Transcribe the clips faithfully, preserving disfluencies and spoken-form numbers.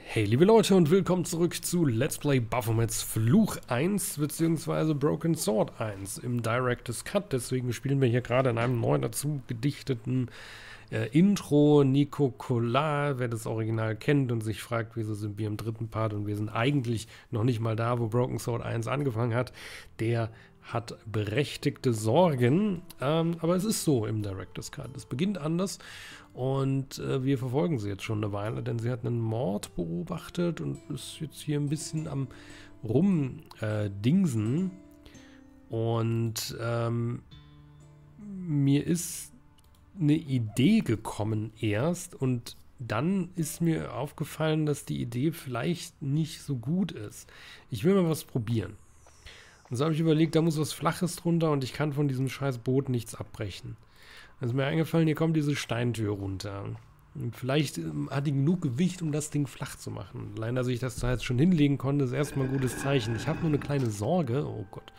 Hey liebe Leute und willkommen zurück zu Let's Play Baphomets Fluch eins bzw. Broken Sword eins im Director's Cut. Deswegen spielen wir hier gerade in einem neu dazu gedichteten äh, Intro. Nico Collard, wer das Original kennt und sich fragt, wieso sind wir im dritten Part und wir sind eigentlich noch nicht mal da, wo Broken Sword eins angefangen hat, der hat berechtigte Sorgen, ähm, aber es ist so im Director's Cut. Es beginnt anders und äh, wir verfolgen sie jetzt schon eine Weile, denn sie hat einen Mord beobachtet und ist jetzt hier ein bisschen am rumdingsen. Äh, und ähm, mir ist eine Idee gekommen erst und dann ist mir aufgefallen, dass die Idee vielleicht nicht so gut ist. Ich will mal was probieren. Und so habe ich überlegt, da muss was Flaches drunter und ich kann von diesem scheiß Boot nichts abbrechen. Dann ist mir eingefallen, hier kommt diese Steintür runter. Und vielleicht ähm, hat die genug Gewicht, um das Ding flach zu machen. Allein, dass ich das da jetzt schon hinlegen konnte, ist erstmal ein gutes Zeichen. Ich habe nur eine kleine Sorge, oh Gott,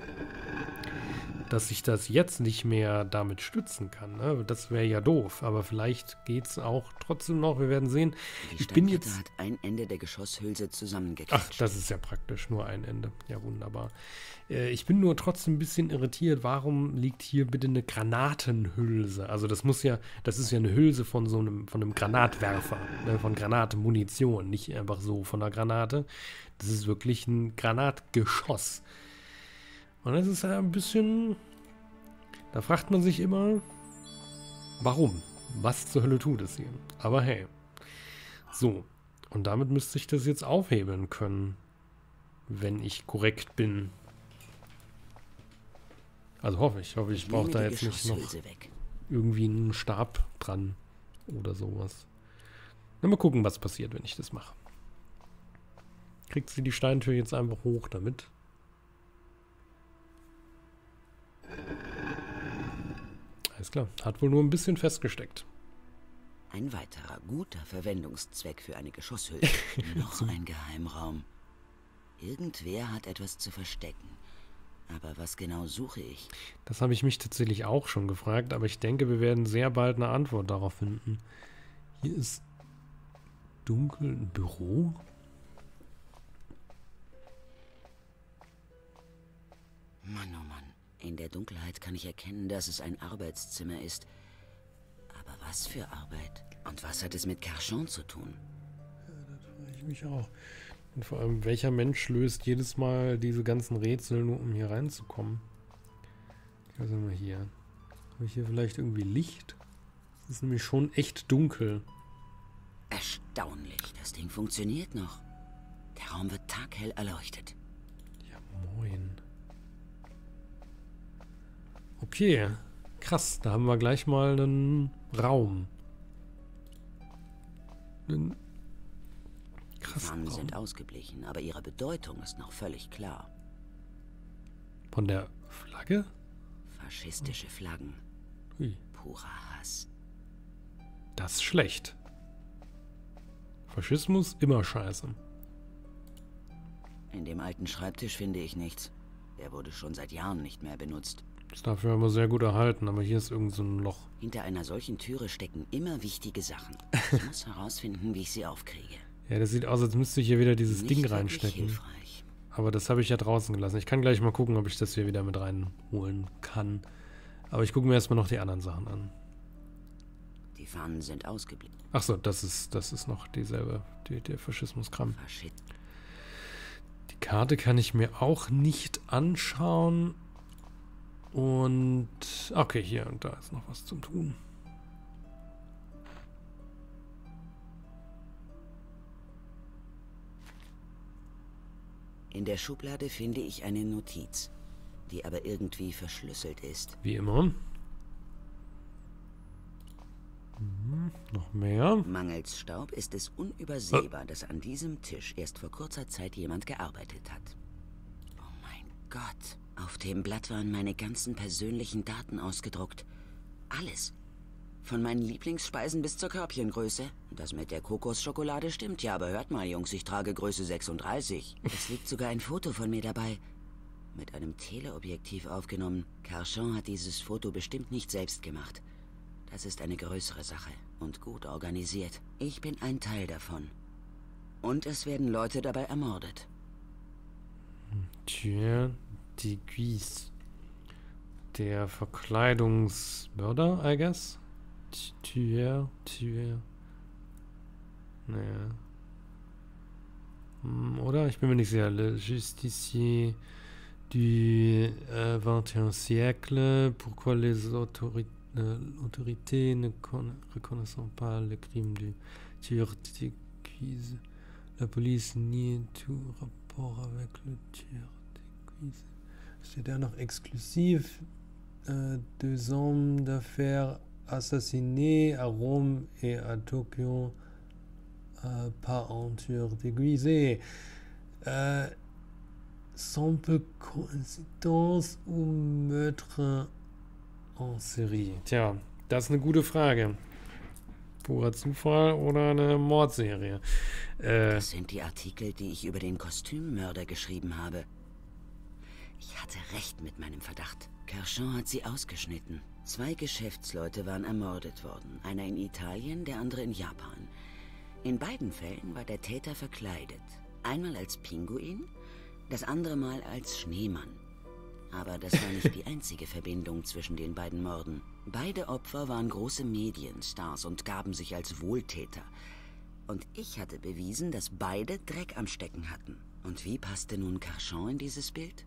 dass ich das jetzt nicht mehr damit stützen kann. Ne? Das wäre ja doof, aber vielleicht geht es auch trotzdem noch, wir werden sehen. Die ich bin jetzt hat ein Ende der Geschosshülse zusammengequetscht. Ach, das ist ja praktisch, nur ein Ende. Ja, wunderbar. Äh, ich bin nur trotzdem ein bisschen irritiert, warum liegt hier bitte eine Granatenhülse? Also das muss ja, das ist ja eine Hülse von so einem, von einem Granatwerfer, ne? Von Granatenmunition, nicht einfach so von einer Granate. Das ist wirklich ein Granatgeschoss. Und das ist ja ein bisschen, da fragt man sich immer, warum? Was zur Hölle tut es hier? Aber hey. So, und damit müsste ich das jetzt aufhebeln können, wenn ich korrekt bin. Also hoffe ich, hoffe ich, ich brauche da jetzt nicht noch irgendwie einen Stab dran oder sowas. Na, mal gucken, was passiert, wenn ich das mache. Kriegt sie die Steintür jetzt einfach hoch damit? Alles klar, hat wohl nur ein bisschen festgesteckt. Ein weiterer guter Verwendungszweck für eine Geschosshülse. Noch ein Geheimraum. Irgendwer hat etwas zu verstecken. Aber was genau suche ich? Das habe ich mich tatsächlich auch schon gefragt, aber ich denke, wir werden sehr bald eine Antwort darauf finden. Hier ist dunkel, ein Büro. Mann, oh Mann. In der Dunkelheit kann ich erkennen, dass es ein Arbeitszimmer ist. Aber was für Arbeit? Und was hat es mit Carchon zu tun? Ja, das frage ich mich auch. Und vor allem, welcher Mensch löst jedes Mal diese ganzen Rätsel, nur um hier reinzukommen? Was haben wir hier? Habe ich hier vielleicht irgendwie Licht? Es ist nämlich schon echt dunkel. Erstaunlich, das Ding funktioniert noch. Der Raum wird taghell erleuchtet. Ja, moin. Okay, krass, da haben wir gleich mal einen Raum. Einen Die Fahnen sind ausgeblichen, aber ihre Bedeutung ist noch völlig klar. Von der Flagge? Faschistische Flaggen. Ui. Purer Hass. Das ist schlecht. Faschismus immer scheiße. In dem alten Schreibtisch finde ich nichts. Der wurde schon seit Jahren nicht mehr benutzt. Ist dafür aber sehr gut erhalten, aber hier ist irgend so ein Loch. Hinter einer solchen Türe stecken immer wichtige Sachen. Ich muss herausfinden, wie ich sie aufkriege. Ja, das sieht aus, als müsste ich hier wieder dieses Nicht Ding wirklich reinstecken. Hilfreich. Aber das habe ich ja draußen gelassen. Ich kann gleich mal gucken, ob ich das hier wieder mit reinholen kann. Aber ich gucke mir erstmal noch die anderen Sachen an. Die Fahnen sind ausgeblichen. Achso, das ist, das ist noch dieselbe, die, der Faschismuskram. Faschist. Die Karte kann ich mir auch nicht anschauen. Und okay, hier und da ist noch was zum Tun. In der Schublade finde ich eine Notiz, die aber irgendwie verschlüsselt ist. Wie immer. Mhm, noch mehr. Mangels Staub ist es unübersehbar, oh. dass an diesem Tisch erst vor kurzer Zeit jemand gearbeitet hat. Oh mein Gott. Auf dem Blatt waren meine ganzen persönlichen Daten ausgedruckt. Alles. Von meinen Lieblingsspeisen bis zur Körbchengröße. Das mit der Kokosschokolade stimmt ja, aber hört mal, Jungs, ich trage Größe sechsunddreißig. Es liegt sogar ein Foto von mir dabei. Mit einem Teleobjektiv aufgenommen. Carchon hat dieses Foto bestimmt nicht selbst gemacht. Das ist eine größere Sache und gut organisiert. Ich bin ein Teil davon. Und es werden Leute dabei ermordet. Tueur d'Aiguise. Der Verkleidungsmörder, I guess. Tueur, Tueur. Naja. Oder? Ich bin mir nicht sicher. Le Justicier du euh, vingt et un siècle. Pourquoi les autori euh, autorités ne reconnaissent pas le crime du tueur d'Aiguise? La police nie tout rapport avec le tueur d'Aiguise. Steht da noch exklusiv? Euh, deux hommes d'affaires assassinés à Rome et à Tokyo euh, par un tueur d'Aiguise. Euh, simple coïncidence ou meurtre en série? Tja, das ist eine gute Frage. Purer Zufall oder eine Mordserie? Äh, Das sind die Artikel, die ich über den Kostümmörder geschrieben habe. Ich hatte recht mit meinem Verdacht. Kershon hat sie ausgeschnitten. Zwei Geschäftsleute waren ermordet worden. Einer in Italien, der andere in Japan. In beiden Fällen war der Täter verkleidet. Einmal als Pinguin, das andere Mal als Schneemann. Aber das war nicht die einzige Verbindung zwischen den beiden Morden. Beide Opfer waren große Medienstars und gaben sich als Wohltäter. Und ich hatte bewiesen, dass beide Dreck am Stecken hatten. Und wie passte nun Kershon in dieses Bild?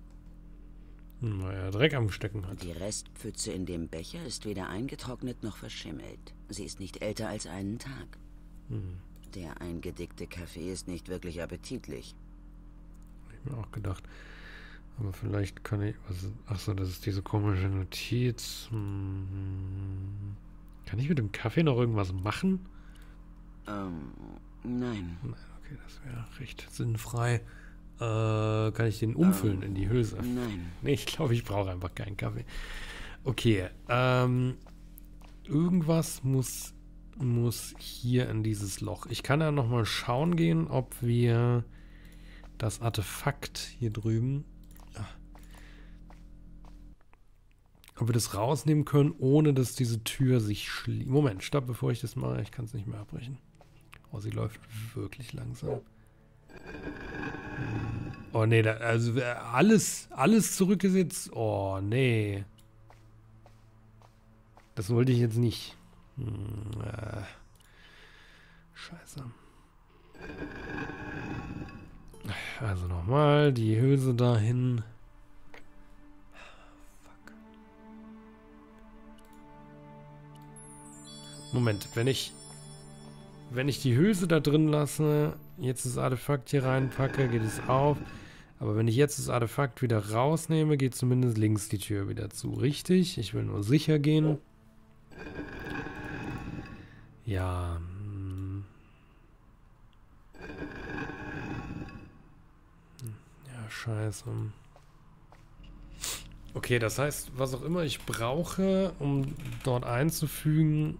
Naja, Dreck am Stecken hat. Die Restpfütze in dem Becher ist weder eingetrocknet noch verschimmelt. Sie ist nicht älter als einen Tag. Hm. Der eingedickte Kaffee ist nicht wirklich appetitlich. Hab ich mir auch gedacht. Aber vielleicht kann ich... Was, achso, das ist diese komische Notiz. Hm. Kann ich mit dem Kaffee noch irgendwas machen? Ähm, nein. Nein, okay, das wäre recht sinnfrei. Äh, kann ich den umfüllen ähm, in die Hülse? Nein. Nee, ich glaube, ich brauche einfach keinen Kaffee. Okay, ähm... irgendwas muss... muss hier in dieses Loch. Ich kann ja nochmal schauen gehen, ob wir das Artefakt hier drüben, ob wir das rausnehmen können, ohne dass diese Tür sich schließt. Moment, stopp, bevor ich das mache. Ich kann es nicht mehr abbrechen. Oh, sie läuft wirklich langsam. Oh, nee, da, also alles, alles zurückgesetzt. Oh, nee. Das wollte ich jetzt nicht. Hm, äh. Scheiße. Also nochmal die Hülse dahin. Fuck. Moment, wenn ich wenn ich die Hülse da drin lasse, jetzt das Artefakt hier reinpacke, geht es auf. Aber wenn ich jetzt das Artefakt wieder rausnehme, geht zumindest links die Tür wieder zu. Richtig? Ich will nur sicher gehen. Ja. Ja, scheiße. Okay, das heißt, was auch immer ich brauche, um dort einzufügen,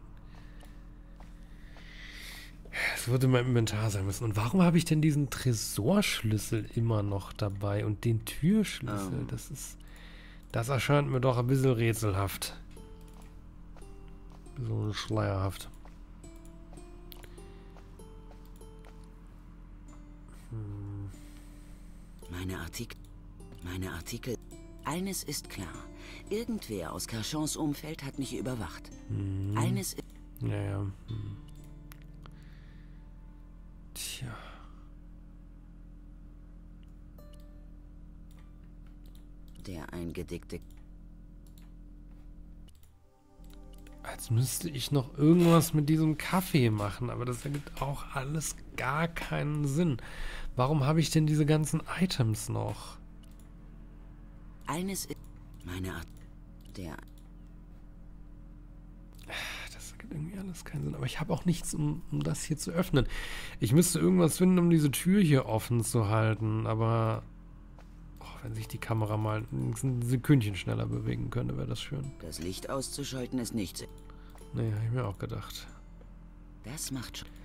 es würde in meinem Inventar sein müssen. Und warum habe ich denn diesen Tresorschlüssel immer noch dabei und den Türschlüssel? Um. Das ist, das erscheint mir doch ein bisschen rätselhaft. So schleierhaft. Hm. Meine Artikel... Meine Artikel... Eines ist klar. Irgendwer aus Kershons Umfeld hat mich überwacht. Hm. Eines ist... Ja, ja. Hm. Tja. Der eingedickte... Als müsste ich noch irgendwas mit diesem Kaffee machen, aber das ergibt auch alles gar keinen Sinn. Warum habe ich denn diese ganzen Items noch? Eines ist... Meine Art... Der... Das ergibt irgendwie alles keinen Sinn. Aber ich habe auch nichts, um, um das hier zu öffnen. Ich müsste irgendwas finden, um diese Tür hier offen zu halten, aber... Oh, wenn sich die Kamera mal ein Sekündchen schneller bewegen könnte, wäre das schön. Das Licht auszuschalten ist nicht... Nee, habe ich mir auch gedacht. Das macht schon...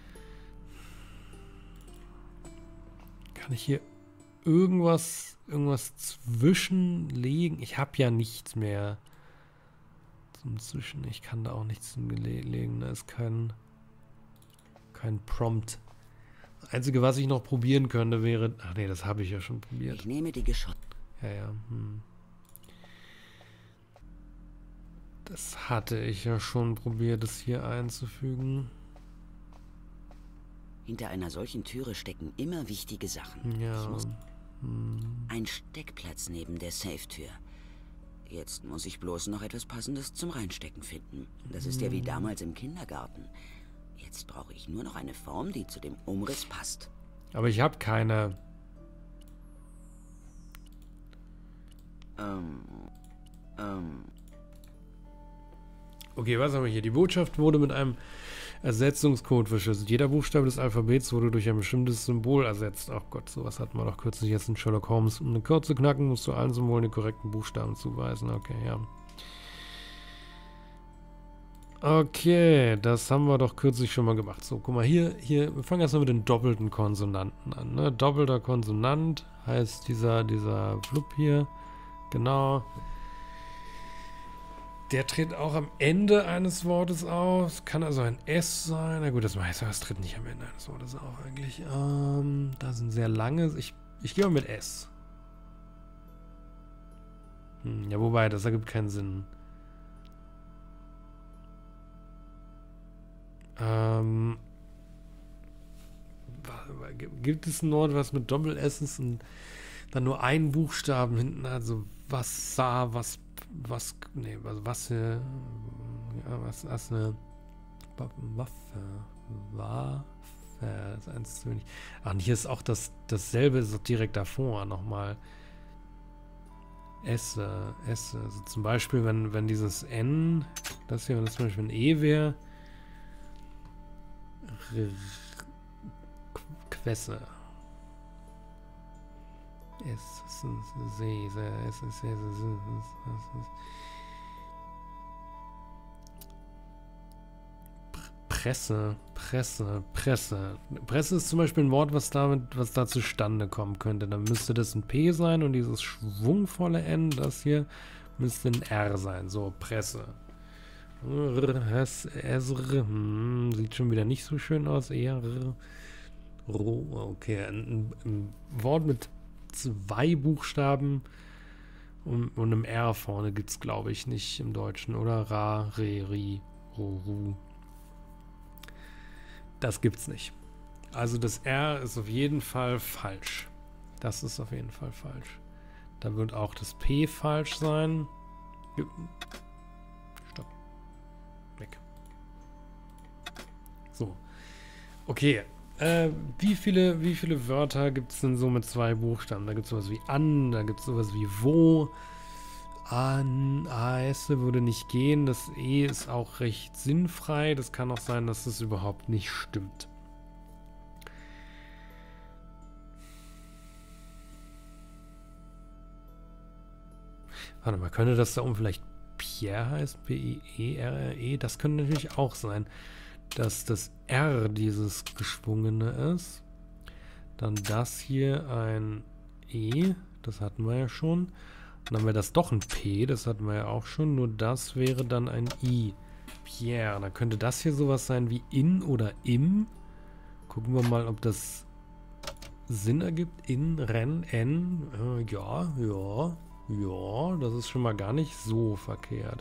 Kann ich hier irgendwas, irgendwas zwischenlegen? Ich habe ja nichts mehr zum Zwischen. Ich kann da auch nichts hinlegen. Da ist kein, kein Prompt. Einzige, was ich noch probieren könnte, wäre... Ach nee, das habe ich ja schon probiert. Ich nehme die Geschott. Ja, ja. Hm. Das hatte ich ja schon probiert, das hier einzufügen. Hinter einer solchen Türe stecken immer wichtige Sachen. Ja. Ich muss Hm. ein Steckplatz neben der Safe-Tür. Jetzt muss ich bloß noch etwas Passendes zum Reinstecken finden. Das ist ja wie damals im Kindergarten. Jetzt brauche ich nur noch eine Form, die zu dem Umriss passt. Aber ich habe keine... Ähm, ähm... Okay, was haben wir hier? Die Botschaft wurde mit einem Ersetzungscode verschlüsselt. Jeder Buchstabe des Alphabets wurde durch ein bestimmtes Symbol ersetzt. Ach Gott, sowas hatten wir doch kürzlich jetzt in Sherlock Holmes. Um eine Code zu knacken, musst du allen Symbolen die korrekten Buchstaben zuweisen. Okay, ja. Okay, das haben wir doch kürzlich schon mal gemacht. So, guck mal, hier, hier, wir fangen erstmal mit den doppelten Konsonanten an. Ne? Doppelter Konsonant heißt dieser, dieser Flup hier. Genau. Der tritt auch am Ende eines Wortes auf. Kann also ein S sein. Na gut, das heißt, das tritt nicht am Ende eines Wortes auf eigentlich. Ähm, da sind sehr lange. Ich, ich gehe mal mit S. Hm, ja, wobei, das ergibt keinen Sinn. Ähm, gibt es ein Wort, was mit Doppel-S ist und dann nur einen Buchstaben hinten, also was sah, was, was, nee, was, was, äh, ja, was, was eine Waffe, Waffe, das ist eins zu wenig. Ach, und hier ist auch das, dasselbe, ist auch direkt davor nochmal. Esse, esse, also zum Beispiel, wenn, wenn dieses N, das hier, wenn das zum Beispiel ein E wäre, Quesse. Es ist See, es ist Presse, Presse, Presse. Presse ist zum Beispiel ein Wort, was damit, was da zustande kommen könnte. Dann müsste das ein P sein und dieses schwungvolle N, das hier, müsste ein R sein. So, Presse. Hm, sieht schon wieder nicht so schön aus. Eher. Okay, ein, ein Wort mit zwei Buchstaben und, und einem R vorne gibt es, glaube ich, nicht im Deutschen. Oder Ra, Re, Ri, Ro, Ru. Das gibt's nicht. Also das R ist auf jeden Fall falsch. Das ist auf jeden Fall falsch. Da wird auch das P falsch sein. Stopp. Weg. So. Okay. Äh, wie viele, wie viele Wörter gibt es denn so mit zwei Buchstaben? Da gibt es sowas wie an, da gibt es sowas wie wo. An, A S würde nicht gehen. Das E ist auch recht sinnfrei. Das kann auch sein, dass das überhaupt nicht stimmt. Warte mal, könnte das da oben vielleicht Pierre heißt? P I E R R E? Das könnte natürlich auch sein, dass das R dieses geschwungene ist. Dann das hier ein E. Das hatten wir ja schon. Dann haben wir das doch ein P, das hatten wir ja auch schon, nur das wäre dann ein I. Pierre, dann könnte das hier sowas sein wie in oder im. Gucken wir mal, ob das Sinn ergibt. In, ren, en, äh, ja, ja, ja, das ist schon mal gar nicht so verkehrt.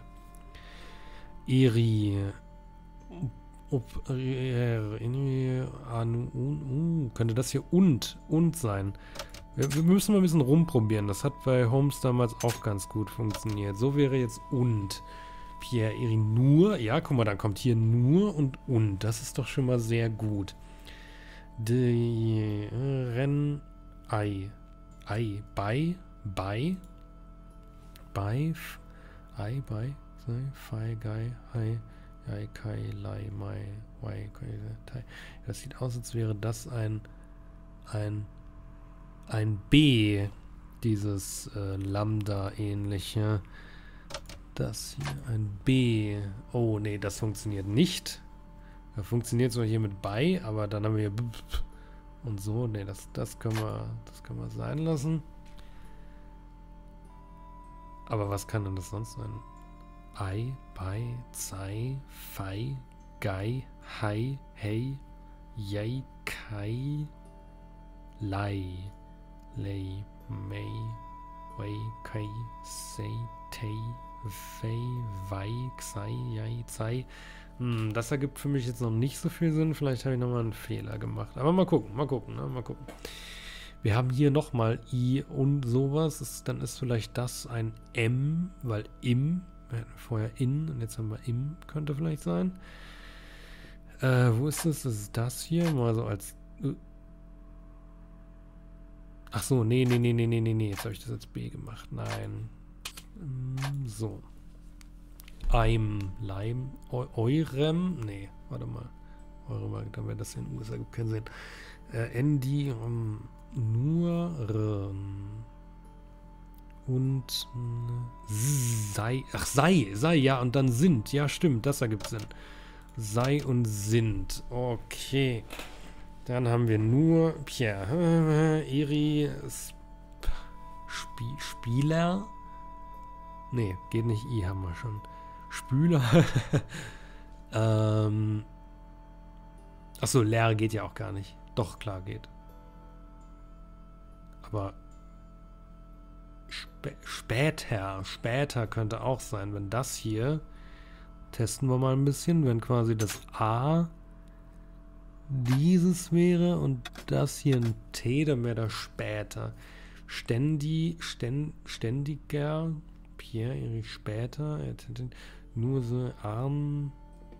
Eri, ob, er, in, an, un, uh, könnte das hier und, und sein. Wir müssen mal ein bisschen rumprobieren. Das hat bei Holmes damals auch ganz gut funktioniert. So wäre jetzt und. Pierre Eri nur. Ja, guck mal, dann kommt hier nur und und. Das ist doch schon mal sehr gut. De Ren Ei. Ei. Bei. Bei. Bei. Ei. Bei. Sei. Fei. Gei. Hei. Ei. Kai. Lai. Mai. Wei. Tai. Das sieht aus, als wäre das ein. Ein. Ein B, dieses äh, Lambda-ähnliche. Das hier, ein B. Oh, nee, das funktioniert nicht. Das funktioniert zwar hier mit bei, aber dann haben wir hier und so. Nee, das, das können wir, das können wir sein lassen. Aber was kann denn das sonst sein? Ei, bei, sei, fei, gei, hei, hey, jei, kai, Lai, Lei, Mei, Wei, Kai, Sei, Tei, Fei, Wei, Xai, Yai, Zai. Hm, das ergibt für mich jetzt noch nicht so viel Sinn. Vielleicht habe ich nochmal einen Fehler gemacht. Aber mal gucken, mal gucken, ne? Mal gucken. Wir haben hier nochmal I und sowas. Ist, dann ist vielleicht das ein M, weil im, wir hatten vorher in und jetzt haben wir im, könnte vielleicht sein. Äh, wo ist das? Das ist das hier. Mal so als... Äh. Ach so, nee, nee, nee, nee, nee, nee, nee. Jetzt habe ich das als B gemacht. Nein. So. Eim, Leim, eu, eurem, nee, warte mal. Eurem, dann wäre das in den U S A, gibt keinen Sinn. Äh, Endi, um, nur, ähm, und äh, sei, ach, sei, sei, ja, und dann sind, ja, stimmt, das ergibt Sinn. Sei und sind, okay. Dann haben wir nur Pierre, äh, Eri, Sp Spieler, nee, geht nicht, I haben wir schon. Spüler. ähm. Achso, leer geht ja auch gar nicht. Doch, klar geht. Aber spä später, später könnte auch sein, wenn das hier, testen wir mal ein bisschen, wenn quasi das A dieses wäre und das hier ein T, dann wäre das später. Ständig, ständ, ständiger, Pierre, Erich später, nur so arm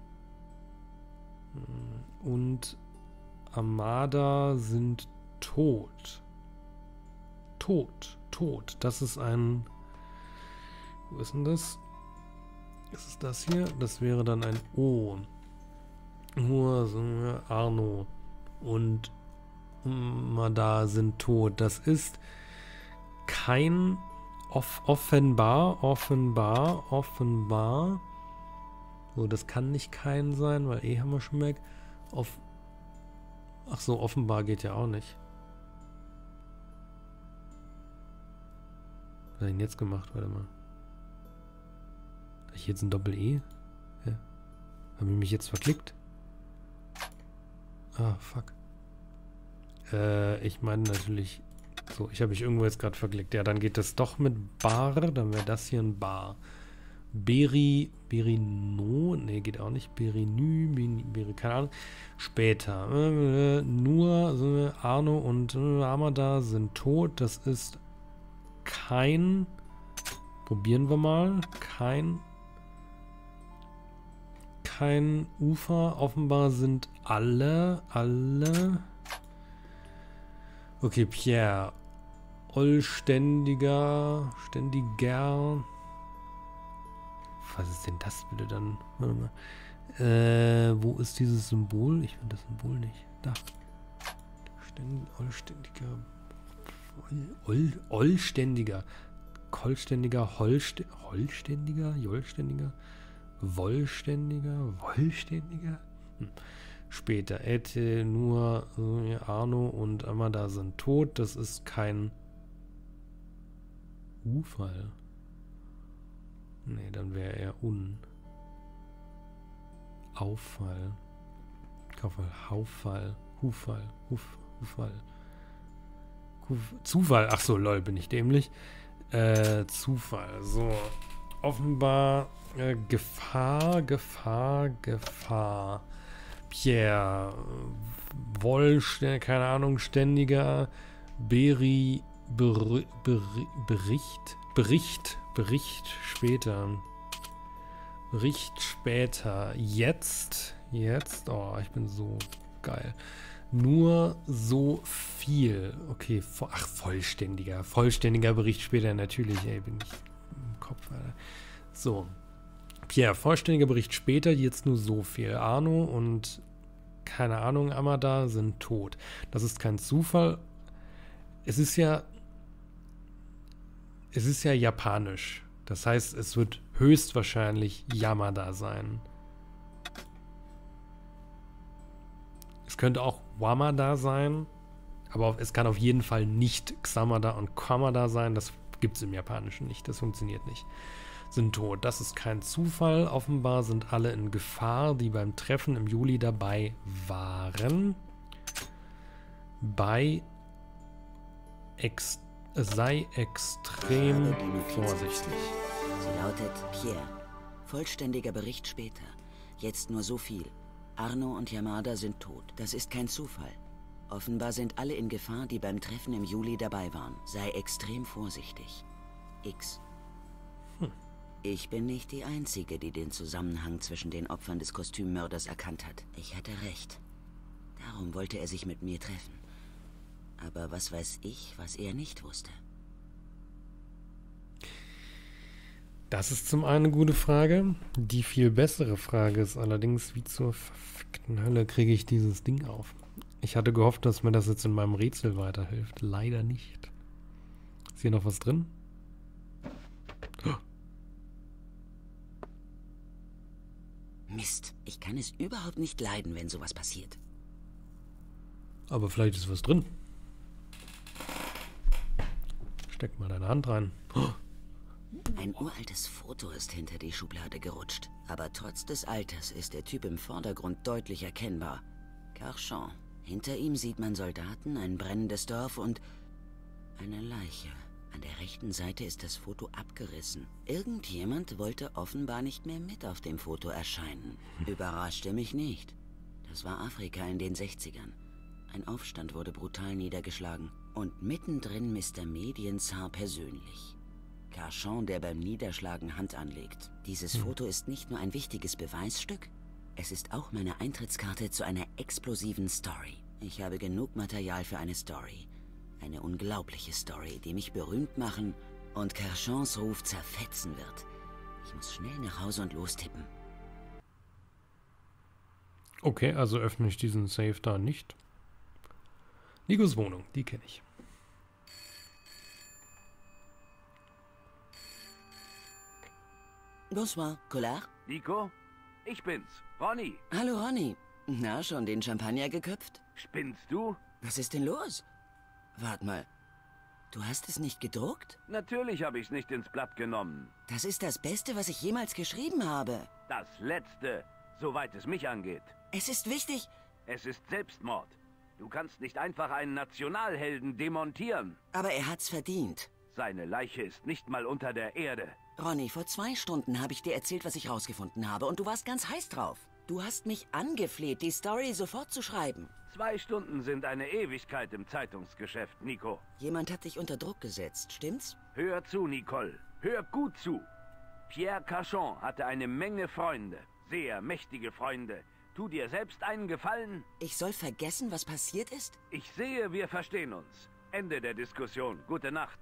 und Amada sind tot. Tot, tot. Das ist ein... Wo ist denn das? Ist es das hier? Das wäre dann ein O. Nur so Arno und Amada sind tot. Das ist kein... Off offenbar, offenbar, offenbar. So, das kann nicht kein sein, weil eh haben wir schon weg. Off Ach so, offenbar geht ja auch nicht. Was habe ich denn jetzt gemacht? Warte mal. Habe ich jetzt ein Doppel-E? Ja. Habe ich mich jetzt verklickt? Ah, fuck. Äh, ich meine natürlich... So, ich habe mich irgendwo jetzt gerade verklickt. Ja, dann geht das doch mit Bar. Dann wäre das hier ein Bar. Beri, Berino, ne, geht auch nicht. Berinü, Beri, keine Ahnung. Später. Äh, nur so Arno und äh, Amada sind tot. Das ist kein... Probieren wir mal. Kein... Kein Ufer. Offenbar sind alle... Alle... Okay, Pierre. Ollständiger. Ständiger. Was ist denn das bitte dann? Warte mal. Äh, wo ist dieses Symbol? Ich finde das Symbol nicht. Da. Ständ, Ollständiger. Oll, Ollständiger. Kollständiger. Holst, Hollständiger. Jollständiger. Wollständiger. Wollständiger. Hm. Später. Ete, nur äh, Arno und Amada sind tot. Das ist kein U-Fall. Nee, dann wäre er un. Auffall. Kauffall. Hauffall. Hufall. Huf, Hufall. Huf, Zufall. Ach so, lol, bin ich dämlich. Äh, Zufall. So. Offenbar äh, Gefahr, Gefahr, Gefahr. Pierre, Woll, keine Ahnung, ständiger, Beri, Ber, Ber, Bericht, Bericht, Bericht später, Bericht später, jetzt, jetzt, oh, ich bin so geil, nur so viel, okay, ach, vollständiger, vollständiger Bericht später, natürlich, ey, bin ich im Kopf, Alter. So. Pierre, vollständiger Bericht später, jetzt nur so viel. Arno und, keine Ahnung, Amada sind tot. Das ist kein Zufall. Es ist ja, es ist ja japanisch. Das heißt, es wird höchstwahrscheinlich Yamada sein. Es könnte auch Wamada sein, aber es kann auf jeden Fall nicht Xamada und Kamada sein. Das gibt es im Japanischen nicht. Das funktioniert nicht. Sind tot. Das ist kein Zufall. Offenbar sind alle in Gefahr, die beim Treffen im Juli dabei waren. Bei Ex sei extrem vorsichtig. Sie lautet Pierre. Vollständiger Bericht später. Jetzt nur so viel. Arno und Yamada sind tot. Das ist kein Zufall. Offenbar sind alle in Gefahr, die beim Treffen im Juli dabei waren. Sei extrem vorsichtig. X. Hm. Ich bin nicht die Einzige, die den Zusammenhang zwischen den Opfern des Kostümmörders erkannt hat. Ich hatte recht. Darum wollte er sich mit mir treffen. Aber was weiß ich, was er nicht wusste? Das ist zum einen eine gute Frage. Die viel bessere Frage ist allerdings, wie zur verfickten Hölle kriege ich dieses Ding auf? Ich hatte gehofft, dass mir das jetzt in meinem Rätsel weiterhilft. Leider nicht. Ist hier noch was drin? Mist, ich kann es überhaupt nicht leiden, wenn sowas passiert. Aber vielleicht ist was drin. Steck mal deine Hand rein. Ein uraltes Foto ist hinter die Schublade gerutscht. Aber trotz des Alters ist der Typ im Vordergrund deutlich erkennbar. Carchon. Hinter ihm sieht man Soldaten, ein brennendes Dorf und eine Leiche. An der rechten Seite ist das Foto abgerissen. Irgendjemand wollte offenbar nicht mehr mit auf dem Foto erscheinen. Überraschte mich nicht. Das war Afrika in den sechzigern. Ein Aufstand wurde brutal niedergeschlagen. Und mittendrin Mister Medienzar persönlich. Carchon, der beim Niederschlagen Hand anlegt. Dieses hm. Foto ist nicht nur ein wichtiges Beweisstück, es ist auch meine Eintrittskarte zu einer explosiven Story. Ich habe genug Material für eine Story. Eine unglaubliche Story, die mich berühmt machen und Carchons Ruf zerfetzen wird. Ich muss schnell nach Hause und lostippen. Okay, also öffne ich diesen Safe da nicht. Nikos Wohnung, die kenne ich. Bonsoir, Collard? Nico? Ich bin's, Ronny. Hallo, Ronny. Na, schon den Champagner geköpft? Spinnst du? Was ist denn los? Wart mal. Du hast es nicht gedruckt? Natürlich habe ich's nicht ins Blatt genommen. Das ist das Beste, was ich jemals geschrieben habe. Das Letzte, soweit es mich angeht. Es ist wichtig. Es ist Selbstmord. Du kannst nicht einfach einen Nationalhelden demontieren. Aber er hat's verdient. Seine Leiche ist nicht mal unter der Erde. Ronny, vor zwei Stunden habe ich dir erzählt, was ich rausgefunden habe, und du warst ganz heiß drauf. Du hast mich angefleht, die Story sofort zu schreiben. Zwei Stunden sind eine Ewigkeit im Zeitungsgeschäft, Nico. Jemand hat dich unter Druck gesetzt, stimmt's? Hör zu, Nicole. Hör gut zu. Pierre Carchon hatte eine Menge Freunde. Sehr mächtige Freunde. Tu dir selbst einen Gefallen. Ich soll vergessen, was passiert ist? Ich sehe, wir verstehen uns. Ende der Diskussion. Gute Nacht.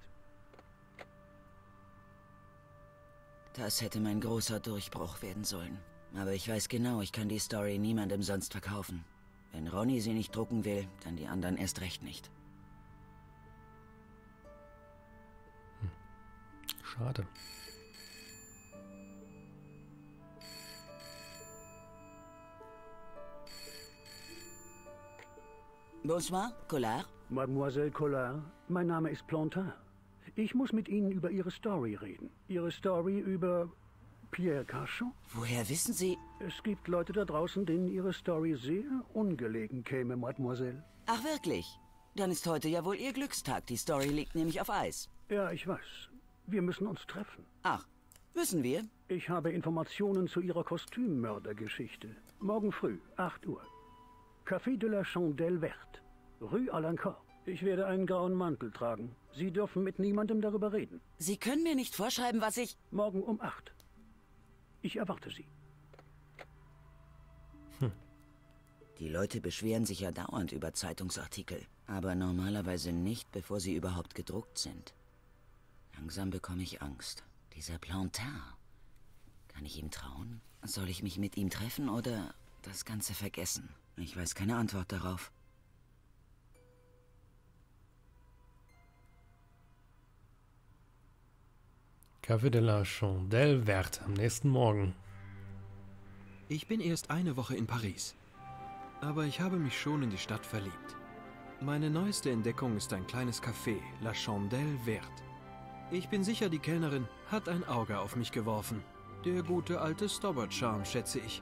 Das hätte mein großer Durchbruch werden sollen. Aber ich weiß genau, ich kann die Story niemandem sonst verkaufen. Wenn Ronny sie nicht drucken will, dann die anderen erst recht nicht. Hm. Schade. Bonsoir, Collard. Mademoiselle Collard, mein Name ist Plantin. Ich muss mit Ihnen über Ihre Story reden. Ihre Story über Pierre Carchon? Woher wissen Sie? Es gibt Leute da draußen, denen Ihre Story sehr ungelegen käme, Mademoiselle. Ach wirklich? Dann ist heute ja wohl Ihr Glückstag. Die Story liegt nämlich auf Eis. Ja, ich weiß. Wir müssen uns treffen. Ach, müssen wir? Ich habe Informationen zu Ihrer Kostümmördergeschichte. Morgen früh, acht Uhr. Café de la Chandelle Verte, Rue Alencourt. Ich werde einen grauen Mantel tragen. Sie dürfen mit niemandem darüber reden. Sie können mir nicht vorschreiben, was ich... Morgen um acht. Ich erwarte Sie. Hm. Die Leute beschweren sich ja dauernd über Zeitungsartikel. Aber normalerweise nicht, bevor sie überhaupt gedruckt sind. Langsam bekomme ich Angst. Dieser Plantin. Kann ich ihm trauen? Soll ich mich mit ihm treffen oder das Ganze vergessen? Ich weiß keine Antwort darauf. Café de la Chandelle Verte am nächsten Morgen. Ich bin erst eine Woche in Paris. Aber ich habe mich schon in die Stadt verliebt. Meine neueste Entdeckung ist ein kleines Café, La Chandelle Verte. Ich bin sicher, die Kellnerin hat ein Auge auf mich geworfen. Der gute alte Stobbart-Charme, schätze ich.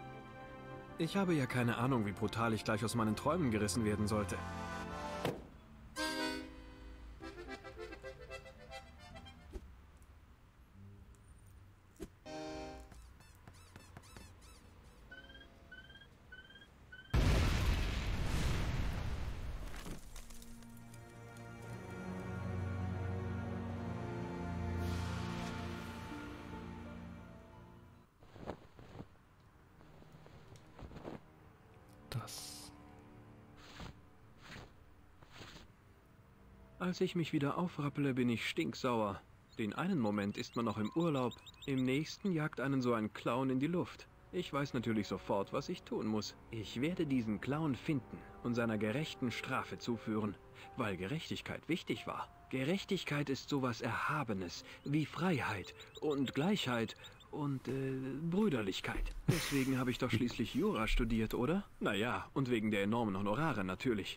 Ich habe ja keine Ahnung, wie brutal ich gleich aus meinen Träumen gerissen werden sollte. das. Als ich mich wieder aufrappele, bin ich stinksauer. Den einen Moment ist man noch im Urlaub, im nächsten jagt einen so ein Clown in die Luft. Ich weiß natürlich sofort, was ich tun muss. Ich werde diesen Clown finden und seiner gerechten Strafe zuführen, weil Gerechtigkeit wichtig war. Gerechtigkeit ist sowas Erhabenes, wie Freiheit und Gleichheit und äh, Brüderlichkeit. Deswegen habe ich doch schließlich Jura studiert, oder? Naja, und wegen der enormen Honorare natürlich.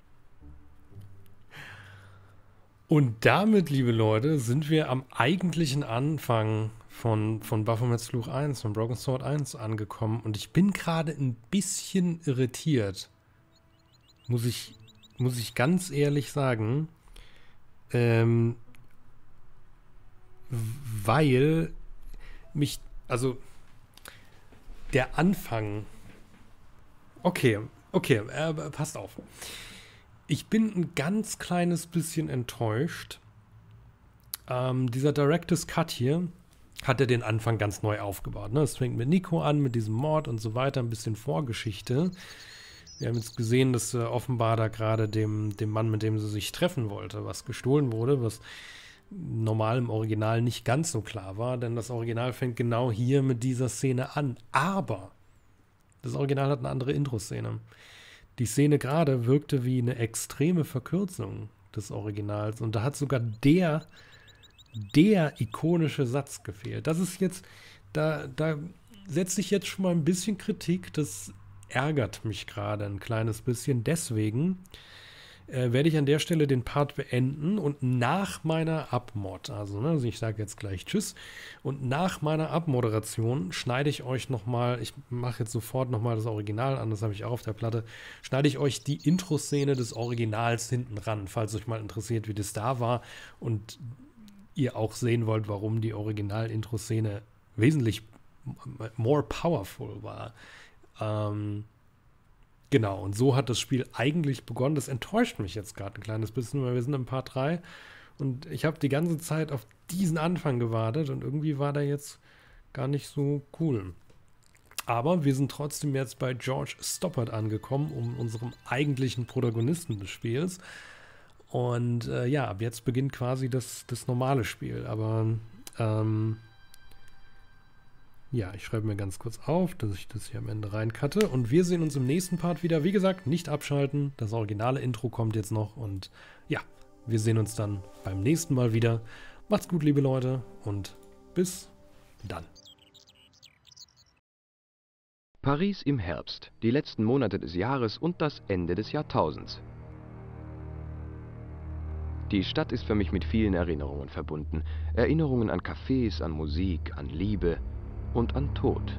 Und damit, liebe Leute, sind wir am eigentlichen Anfang von, von Baphomets Fluch eins, von Broken Sword eins angekommen. Und ich bin gerade ein bisschen irritiert. Muss ich, muss ich ganz ehrlich sagen. Ähm, weil mich, also der Anfang. Okay, okay, äh, passt auf. Ich bin ein ganz kleines bisschen enttäuscht. Ähm, dieser Director's Cut hier hat ja den Anfang ganz neu aufgebaut. Ne? Es fängt mit Nico an, mit diesem Mord und so weiter, ein bisschen Vorgeschichte. Wir haben jetzt gesehen, dass äh, offenbar da gerade dem, dem Mann, mit dem sie sich treffen wollte, was gestohlen wurde, was normal im Original nicht ganz so klar war, denn das Original fängt genau hier mit dieser Szene an. Aber das Original hat eine andere Intro-Szene. Die Szene gerade wirkte wie eine extreme Verkürzung des Originals und da hat sogar der, der ikonische Satz gefehlt. Das ist jetzt, da, da setze ich jetzt schon mal ein bisschen Kritik, das ärgert mich gerade ein kleines bisschen. Deswegen äh, werde ich an der Stelle den Part beenden und nach meiner Abmod, also, ne, also ich sage jetzt gleich Tschüss, und nach meiner Abmoderation schneide ich euch nochmal, ich mache jetzt sofort nochmal das Original an, das habe ich auch auf der Platte, schneide ich euch die Intro-Szene des Originals hinten ran, falls euch mal interessiert, wie das da war und ihr auch sehen wollt, warum die Original-Intro-Szene wesentlich more powerful war. Ähm, genau, und so hat das Spiel eigentlich begonnen. Das enttäuscht mich jetzt gerade ein kleines bisschen, weil wir sind im Part drei und ich habe die ganze Zeit auf diesen Anfang gewartet und irgendwie war der jetzt gar nicht so cool. Aber wir sind trotzdem jetzt bei George Stoppard angekommen, um unserem eigentlichen Protagonisten des Spiels. Und äh, ja, ab jetzt beginnt quasi das, das normale Spiel. Aber ähm, ja, ich schreibe mir ganz kurz auf, dass ich das hier am Ende reincutte. Und wir sehen uns im nächsten Part wieder. Wie gesagt, nicht abschalten. Das originale Intro kommt jetzt noch. Und ja, wir sehen uns dann beim nächsten Mal wieder. Macht's gut, liebe Leute. Und bis dann. Paris im Herbst. Die letzten Monate des Jahres und das Ende des Jahrtausends. Die Stadt ist für mich mit vielen Erinnerungen verbunden. Erinnerungen an Cafés, an Musik, an Liebe und an Tod.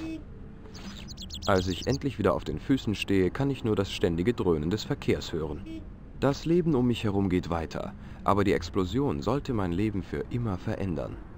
Als ich endlich wieder auf den Füßen stehe, kann ich nur das ständige Dröhnen des Verkehrs hören. Das Leben um mich herum geht weiter, aber die Explosion sollte mein Leben für immer verändern.